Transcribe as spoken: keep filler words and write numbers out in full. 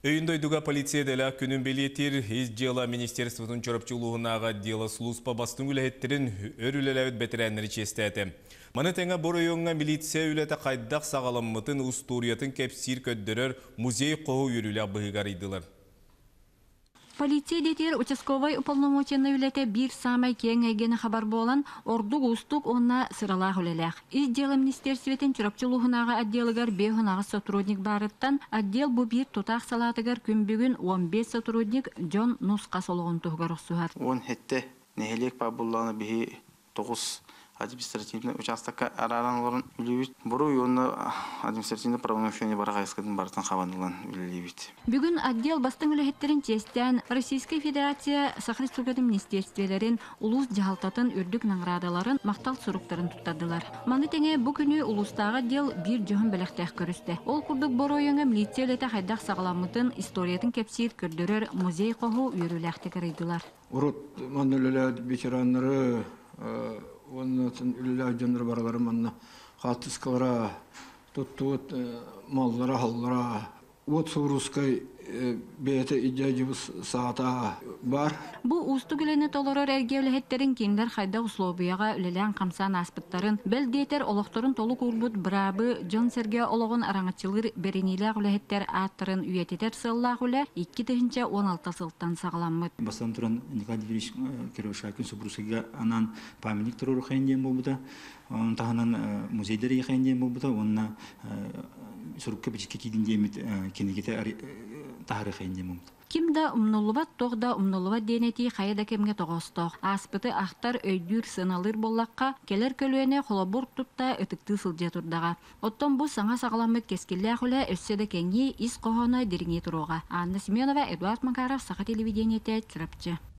Өйіндойдуға полиция дәлі күнін белетер, ез жела министерствотын чорапчылуғынаға дела слуспа бастың үләхеттерін өрілеләуіт бәтірәнлері честәді. Маны тәңі бұр ойыңға милиция үләті қайдақ сағаламмытын ұстуриятын кәпсир көддірер музей қоғы үрілі бұғығар идылар. Полиция детер участковый уполномоченный үләте бир самай кең әйгені хабар болан, ордуг устук онна сыралақ үлеләқ. Из дела министерстветін чурапчылуғынаға отделыгар бейхынаға сотрудник барыттан, отдел бұ бир тутақ салатыгар күнбігін он бес сотрудник Джон Нусқа солығын тұғығар ұсуғар. Он хетте нехелек пабулланы бігі тоғыз административный участокка араланыларын үлебет. Бұру юнна административный правонарушение бара қайсқыдың бартан қабанылан үлебет. Бүгін отдел бастың үлехеттерін честен Российская Федерация Сахар Республикасы министерствелерін улус жағалтатын үрдік наңрадаларын мақтал сұруқтарын тұттадылар. Маны тәңе бұл күні улустағы отдел бір жоғын бәліқтәқ көрісті. Ол күрдік бұр ойыңы милициялеті қайдақ сағаламытын историятын кәпсир көрдірер музей қоғу үйіріләқті кәрейділар. Урут маннулелі ветеранлары onun için ülüler canları baraları manna katısklara tuttuğut mallara hallara ot soruskay beyte ihtiyacımız saata var. Bu ustu güleni tolurur ergevlihetlerin kinder hayda uslobiyaga ülelen kamsan aspıtların beldeter oluktorun toluk urbut brabı John Serge oloğun arаңatçılır bereniyle gülühetler attırın üyetiter sığılla güle iki tığınca on altı sılttan sağlanmıd. Bastan turan Nikolay Diviriş Keroşakın Subrusiga anan paminik turur xeyndiyem bu da. Onun tahanan muzeyleri xeyndiyem bu da. Onunla surukka biçik kidindiyemit kenegete tarixeyndiyem bu da. Kimda umnulubat toğda umnulubat deneti xayada kemge toğostoq. Aspıtı axtar öydür sınalır bollaqqa keler kölüene xolabur tutta ötüktü sılca turdağa. Otton bu sana sağlamık keskille xule össede kengi is qohona deringi turuğa. Anna Semyonova, Eduard Makarov, Saha televideniyete, Çırapçı.